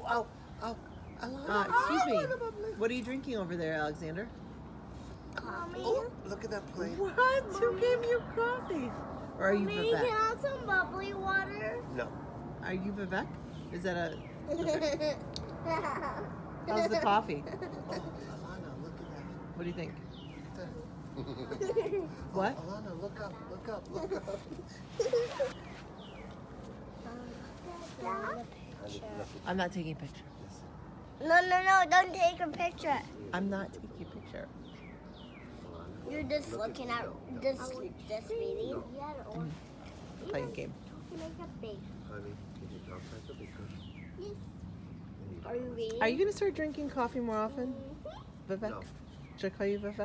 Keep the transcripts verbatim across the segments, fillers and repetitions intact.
ow, ow. Alana, Uh, excuse me. oh, bubbly. What are you drinking over there, Alexander? Coffee. Oh, look at that plate. What? Who gave you coffee? Or are you Mommy, can I Vivek? have some bubbly water? No. Are you Vivek? Is that a... How's the coffee? Oh, Alana, look at that. What do you think? Look at that. What? Oh, Alana, look up, look up, look up. I'm not taking a picture. No, no, no, don't take a picture. I'm not taking a picture. You're just Look at looking me, at no, no. this, this video. Playing a game. Make a big. Honey, can you talk like a big girl? Are you reading? Are you going to start drinking coffee more often? Vivek? No. Should I call you Vivek?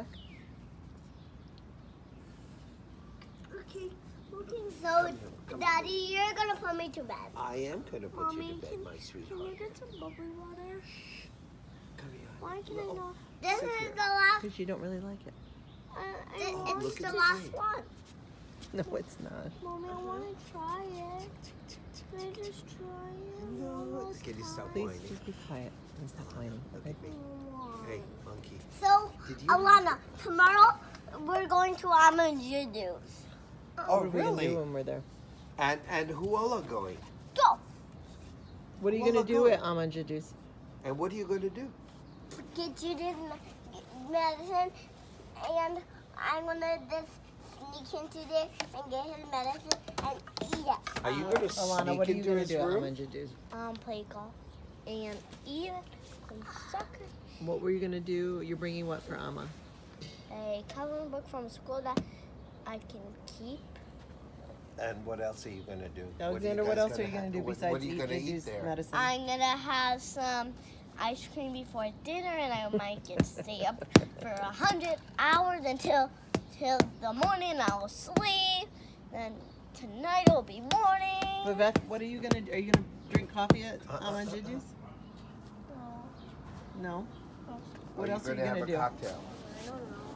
Okay. Okay. So, Daddy, you're gonna put me to bed. I am going to put you Mommy, to bed, can, my can sweetheart. you get some bubbly water? Come here. Why can I No. not? This Sit is here. the last. Because you don't really like it. Uh, Oh, it's look the at the last thing. one. No, it's not. Mommy, I want to try it. Can I just try it? No. Almost Can you stop Please whining? just be quiet and stop whining. Look Okay? at me. Hey, monkey. So, Did you- Alana, tomorrow we're going to Amanjudu's. Oh, What are we going to really? do when we're there? And and who all are going? Go! What are you Well, going to do look, at Amanja Juice? And what are you going to do? Get you this medicine, and I'm gonna just sneak into there and get his medicine and eat it. Are you going to Alana, sneak what are you into going to his do at room? Amanja Juice? Um, play golf and eat it, play soccer. What were you going to do? You're bringing what for Amma? A coloring book from school that I can keep. And what else are you going to do? Alexander, what, guys else are you gonna going to have- do what- besides what are you eat gonna Juju's there? medicine? I'm gonna have some ice cream before dinner, and I might get stay up for a hundred hours until till the morning. I will sleep. Then tonight will be morning. Vivek, what are you going to do? Are you going to drink coffee at Uh, uh, Amanja uh, uh. Juice? No? Or What you else are you gonna going to have do? a cocktail? I don't know.